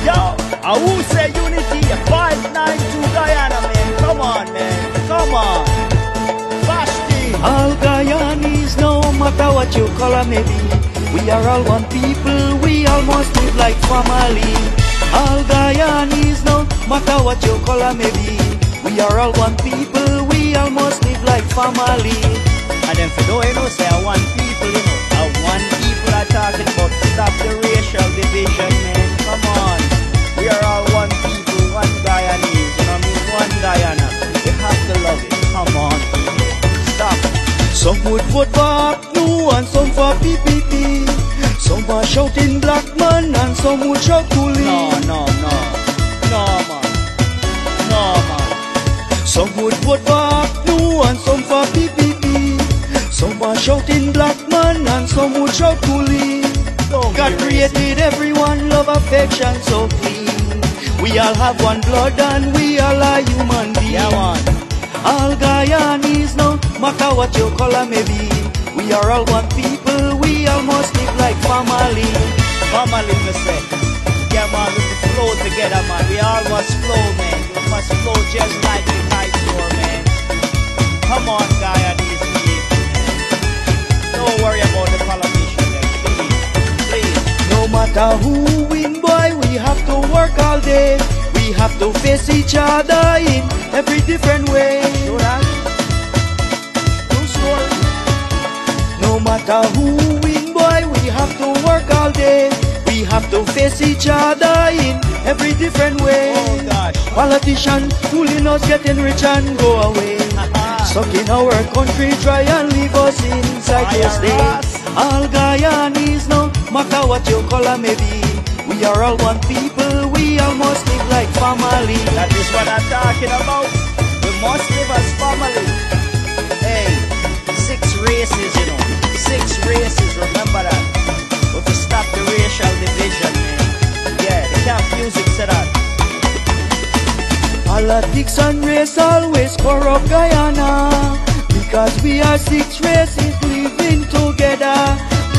Yo, I who say unity, 592 Guyana, man. Come on, man. Come on. Vashti. All Guyanese, no matter what your color may be, we are all one people, we all must live like family. All Guyanese, no matter what your color may be, we are all one people, we all must live like family. And then for those you know, say I one people, you know, I one people are talking about stop the racial division, man. Come on. We are all one people, one Guyanese, you know what I mean? One Guyana. We have to love it. Come on, people. Stop. Some would vote for APNU and some for PPP. Some are shouting black man and some would shout Coolie. No, man. No, man. Some would vote for APNU and some for PPP. Some are shouting black man and some would shout Coolie. God created everyone, love affection so clean. We all have one blood and we all are human beings. Yeah, man. All Guyanese, no matter what your color may be, we are all one people, we all must live like family. Family, me say. Yeah, man, we must flow together, man. We all must flow, man. We must flow just like the night floor, man. Come on, Guyanese people, man. Don't worry about the politician, man. Please. No matter who win, boy, we have to work all day. We have to face each other in every different way. True that? True story. No matter who win, boy, we have to work all day. We have to face each other in every different way. Oh gosh. Politicians fooling us, getting rich and go away. Sucking our country, try and leave us inside to stay. All Guyanese, no matter what your color may be, we are all one people, we all must live like family. That is what I'm talking about. We must live as family. Hey, 6 races, you know. 6 races, remember that. We have to stop the racial division, man. Yeah, the camp music said that. Politics and race always corrupt Guyana, because we are 6 races living together.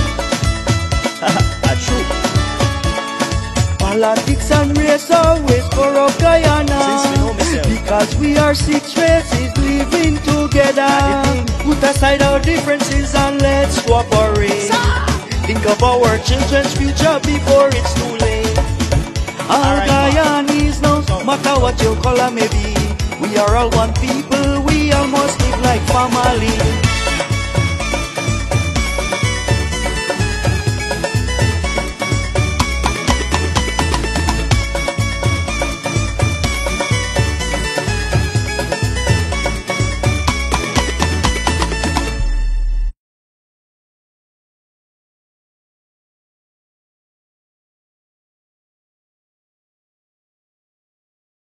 That's true. Politics and race always corrupt Guyana, Since we know myself. because we are 6 races living together. Put aside our differences and let's cooperate. Think of our children's future before it's too late. All Alright, Guyanese, no matter what your color may be, we are all one people, we all must live like family.